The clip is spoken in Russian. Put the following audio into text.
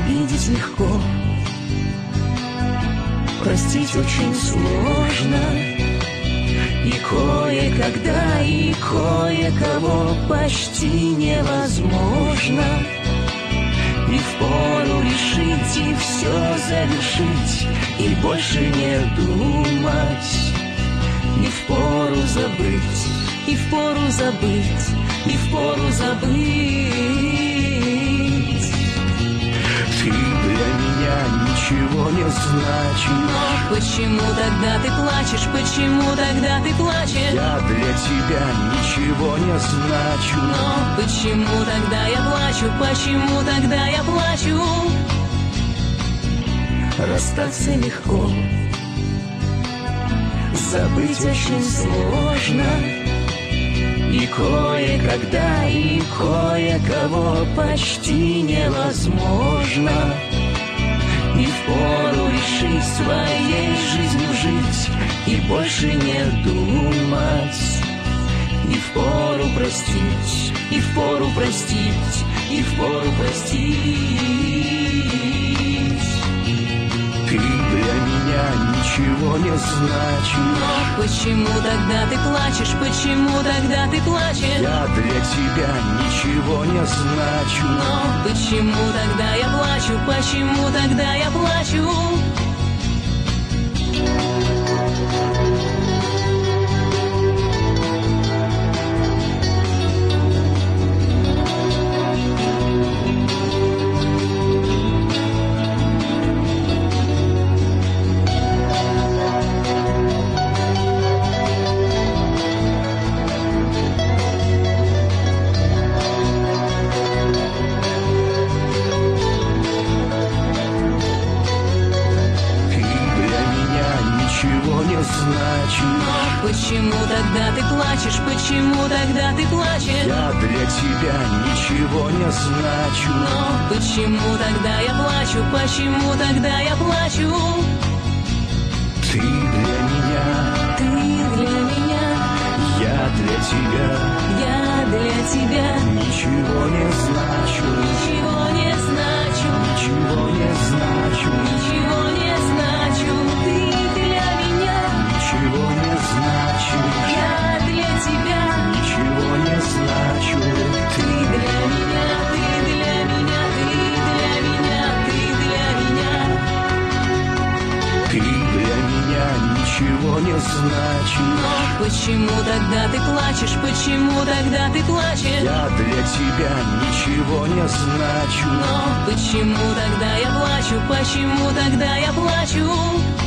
Обидеть легко, простить очень сложно. И кое-когда, и кое-кого почти невозможно. И впору решить, и все завершить, и больше не думать. И впору забыть, и впору забыть, и впору забыть. Ты для меня ничего не значишь. Но почему тогда ты плачешь? Почему тогда ты плачешь? Я для тебя ничего не значу. Но почему тогда я плачу? Почему тогда я плачу? Расстаться легко, забыть очень сложно. И кое-когда, и кое-кого почти невозможно. И впору решить своей жизнью жить, и больше не думать. И впору простить, и впору простить, и впору простить. Ты для меня ничего не значишь. Но почему тогда ты плачешь? Почему тогда ты плачешь? Я для тебя ничего не значу. Но почему тогда я плачу? Почему тогда я плачу? Но почему тогда ты плачешь? Почему тогда ты плачешь? Я для тебя ничего не значу. Но почему тогда я плачу? Почему тогда я плачу? Ты для меня, ты для меня, я для тебя, я для тебя ничего не значу. Ничего не значу, ничего не значу, ничего не значу. Ты для меня ничего не значишь. Я для тебя ничего не значу. Ты для меня, ты для меня, ты для меня, ты для меня. Ты для меня ничего не значишь. Но почему тогда ты плачешь? Почему тогда ты плачешь? Я для тебя ничего не значу. Но почему тогда я плачу? Почему тогда я плачу?